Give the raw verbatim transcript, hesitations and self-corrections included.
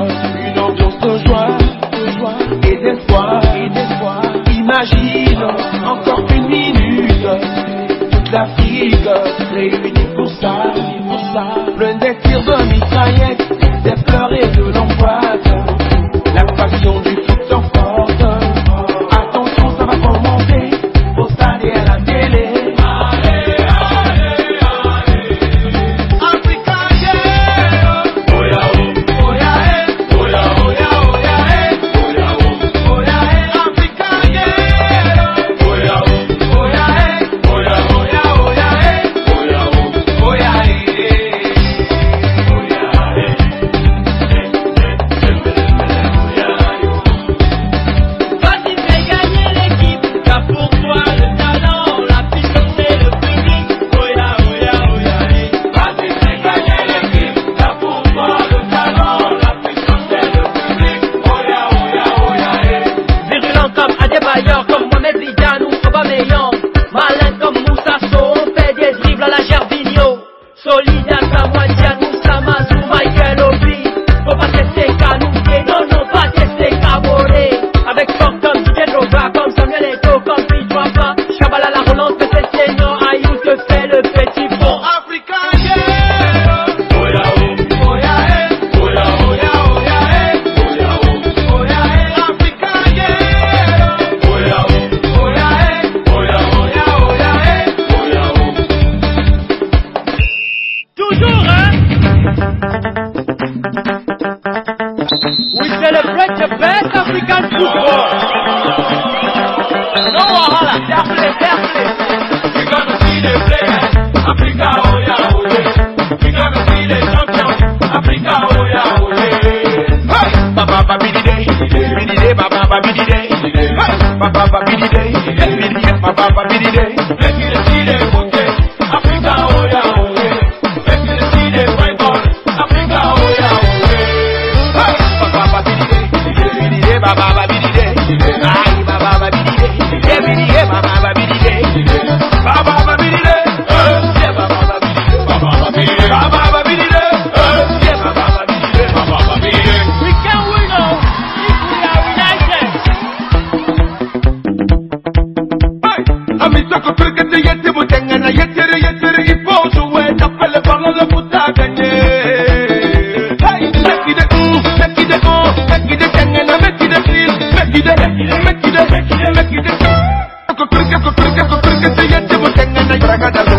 une ambiance de joie, de joie et d'espoir, et d'espoir. Imagine encore une minute, toute l'Afrique réunie pour ça, pour ça. Plein des tirs de mitraillettes, des pleurs et de l'angoisse. La passion du foot s'emporte. Attention, ça va commencer au stade et à la télé. Allez, allez, allez. Africa, yeah. Oya, oh, oya, eh. Oya, oya, oya, eh. Oya, oh, oya, eh. Africa, yeah. Oya, oh, oya, eh. Oya, oya, oya, eh. Oya, oh, oya, eh. Oya, eh. Vas-y, fais gagner l'équipe, car pour toi le talent, la puissance et le public. Oya, oya, oya, eh. Vas-y, fais gagner l'équipe, car pour toi le talent, la puissance et le public. Oya, oya, oya, eh. Virulent comme Adebayor, comme Mohamed Zidane ou Aubameyang. Malin comme Moussa Sow, on fait des dribbles à la Gervinho. Solide à Samuel Moussa Mazou, Michael Obi. Faut pas tester Kanouké, non, non, pas tester Kabore. Avec fort comme Didier Drogba, comme Samuel Eto'o, comme Pitwapa. Chabala la Rolande, fait ses seniors, Ayou te fait le petit pont. Africa, yeah. Oya, oh, oya, eh. Oya, oya, oya, eh. Oya, oh, oya, eh. Africa, yeah. Oya, oh, oya, eh. Oya, oya, oya, eh. Oya, oh. Toujours, hein? We celebrate the best African football. No wahala, fair play, fair play. We gonna see the players. Africa, oya, oya. We gonna see the champions. Africa, oya, oya. Hey, Baba, Baba, bidi day, bidi day, Baba, Baba, bidi day. Hey, Baba, Baba, bidi day, bidi day, Baba, Baba, bidi day. Let me see the côté. Africa, oya, oya. Let me see the white ball. Africa, oya, oya. Hey, Baba, Baba, bidi day, bidi day, Baba, Baba, bidi day. Ay, Baba, Baba, bidi day, bidi day, Baba, Baba, bidi day. Baba, Baba, bidi day. Yeah, Baba, Baba, bidi day. Baba, Baba, bidi day. Baba, Baba, bidi day. Yeah, Baba, Baba, bidi day. Baba, Baba, bidi day. We can win all if we are united. Hey, amitoko cricket yeti mutengana yetere yetere ipo jouer t'appelle par le foot à gagner. Hey, make it mm, make it oh, make it tengana, make it feel, make it make it make it make it. Cricket cricket cricket yeti mutengana ragada.